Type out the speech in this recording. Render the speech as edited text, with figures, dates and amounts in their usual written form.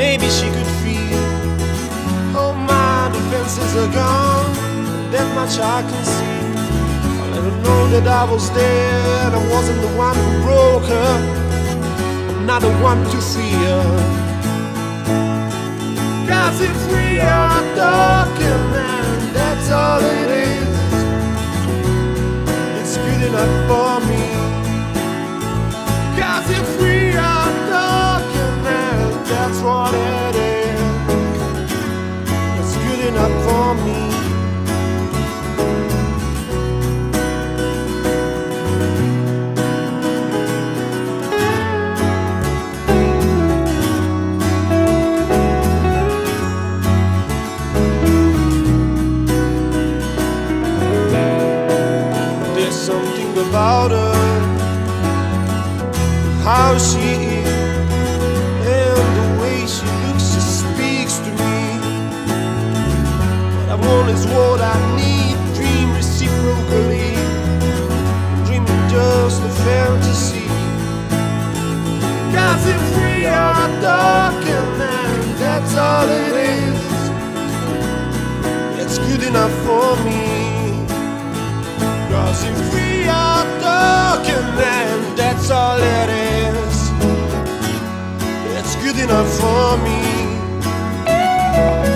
maybe she could feel. Oh, my defenses are gone, that much I can see. I let her know that I was there, I wasn't the one who broke her, I'm not the one to fear. 'Cause if we are talking, man, that's all it is. It's good enough for me. 'Cause if we are talking, man, that's what it is. It's good enough for me. Something about her, how she is, and the way she looks, she speaks to me. What I want is what I need, dream reciprocally, dreaming just a fantasy. 'Cause if we are talking, man, that's all it is. It's good enough for me. 'Cause if we are talking, then that's all it is. It's good enough for me.